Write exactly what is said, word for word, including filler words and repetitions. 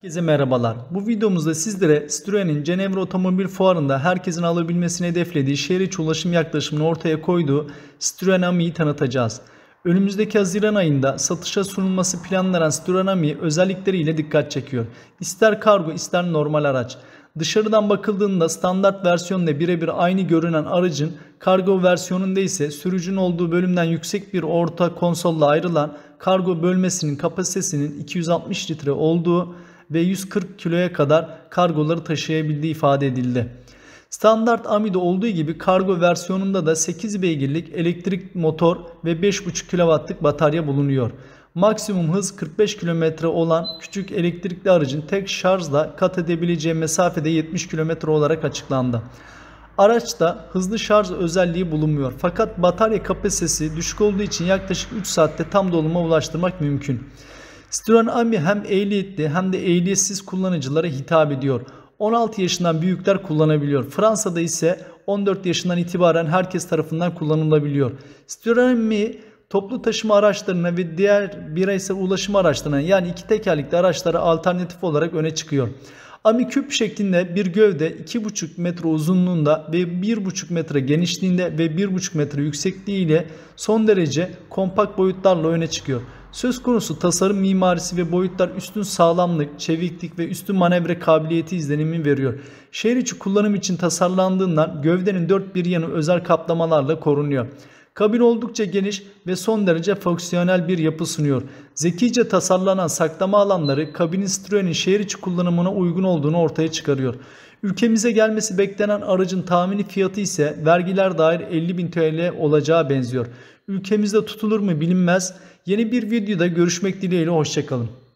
Herkese merhabalar. Bu videomuzda sizlere Citroen'in Cenevre Otomobil Fuarı'nda herkesin alabilmesini hedeflediği şehir içi ulaşım yaklaşımını ortaya koyduğu Citroen Ami'yi tanıtacağız. Önümüzdeki Haziran ayında satışa sunulması planlanan Citroen Ami özellikleriyle dikkat çekiyor. İster kargo ister normal araç. Dışarıdan bakıldığında standart versiyonla birebir aynı görünen aracın kargo versiyonunda ise sürücünün olduğu bölümden yüksek bir orta konsolla ayrılan kargo bölmesinin kapasitesinin iki yüz altmış litre olduğu ve yüz kırk kiloya kadar kargoları taşıyabildiği ifade edildi. Standart Ami'de olduğu gibi kargo versiyonunda da sekiz beygirlik elektrik motor ve beş buçuk kilowattlık batarya bulunuyor. Maksimum hız kırk beş kilometre olan küçük elektrikli aracın tek şarjla kat edebileceği mesafede yetmiş kilometre olarak açıklandı. Araçta hızlı şarj özelliği bulunmuyor fakat batarya kapasitesi düşük olduğu için yaklaşık üç saatte tam doluma ulaştırmak mümkün. Citroen Ami hem ehliyetli hem de ehliyetsiz kullanıcılara hitap ediyor. on altı yaşından büyükler kullanabiliyor. Fransa'da ise on dört yaşından itibaren herkes tarafından kullanılabiliyor. Citroen Ami toplu taşıma araçlarına ve diğer bireysel ulaşım araçlarına yani iki tekerlekli araçlara alternatif olarak öne çıkıyor. Ami küp şeklinde bir gövde iki buçuk metre uzunluğunda ve bir buçuk metre genişliğinde ve bir buçuk metre yüksekliğiyle son derece kompakt boyutlarla öne çıkıyor. Söz konusu tasarım mimarisi ve boyutlar üstün sağlamlık, çeviklik ve üstün manevra kabiliyeti izlenimi veriyor. Şehir içi kullanım için tasarlandığından gövdenin dört bir yanı özel kaplamalarla korunuyor. Kabin oldukça geniş ve son derece fonksiyonel bir yapı sunuyor. Zekice tasarlanan saklama alanları kabinin Citroen'in şehir içi kullanımına uygun olduğunu ortaya çıkarıyor. Ülkemize gelmesi beklenen aracın tahmini fiyatı ise vergiler dahil elli bin T L olacağı benziyor. Ülkemizde tutulur mu bilinmez. Yeni bir videoda görüşmek dileğiyle, hoşçakalın.